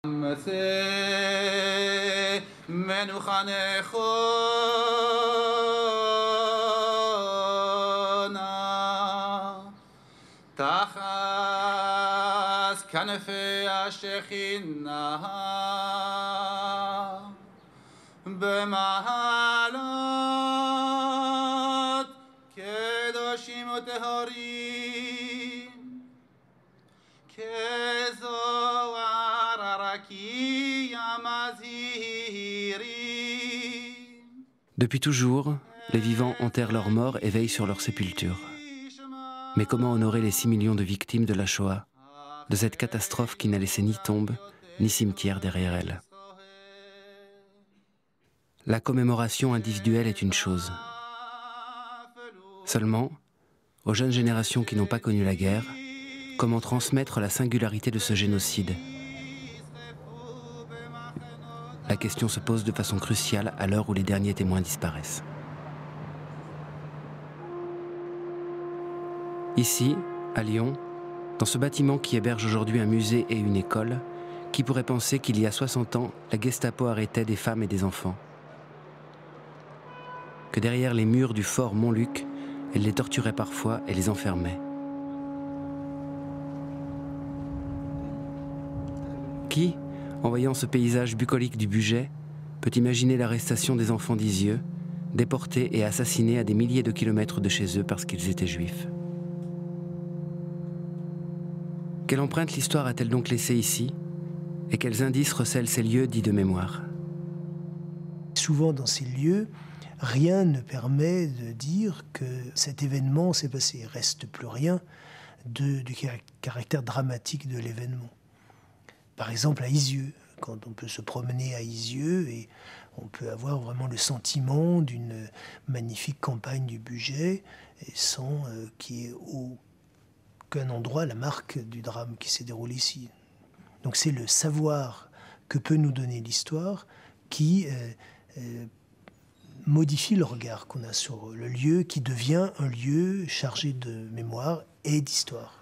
Depuis toujours, les vivants enterrent leurs morts et veillent sur leur sépulture. Mais comment honorer les 6 millions de victimes de la Shoah, de cette catastrophe qui n'a laissé ni tombe, ni cimetière derrière elle? La commémoration individuelle est une chose. Seulement, aux jeunes générations qui n'ont pas connu la guerre, comment transmettre la singularité de ce génocide? La question se pose de façon cruciale à l'heure où les derniers témoins disparaissent. Ici, à Lyon, dans ce bâtiment qui héberge aujourd'hui un musée et une école, qui pourrait penser qu'il y a 60 ans, la Gestapo arrêtait des femmes et des enfants? Que derrière les murs du fort Montluc, elle les torturait parfois et les enfermait. Qui, en voyant ce paysage bucolique du Bugey, peut imaginer l'arrestation des enfants d'Isieux, déportés et assassinés à des milliers de kilomètres de chez eux parce qu'ils étaient juifs? Quelle empreinte l'histoire a-t-elle donc laissée ici? Et quels indices recèlent ces lieux dits de mémoire? Souvent dans ces lieux, rien ne permet de dire que cet événement s'est passé. Il ne reste plus rien du caractère dramatique de l'événement. Par exemple à Isieux, quand on peut se promener à Isieux et on peut avoir vraiment le sentiment d'une magnifique campagne du Bugey et sans qu'il y ait aucun endroit la marque du drame qui s'est déroulé ici. Donc c'est le savoir que peut nous donner l'histoire qui modifie le regard qu'on a sur le lieu, qui devient un lieu chargé de mémoire et d'histoire.